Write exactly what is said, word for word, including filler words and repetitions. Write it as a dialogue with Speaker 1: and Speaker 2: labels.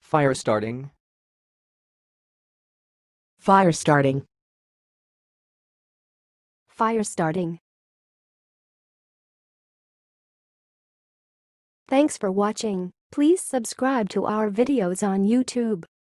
Speaker 1: Firestarting.
Speaker 2: Firestarting.
Speaker 3: Firestarting. Thanks for watching. Please subscribe to our videos on YouTube.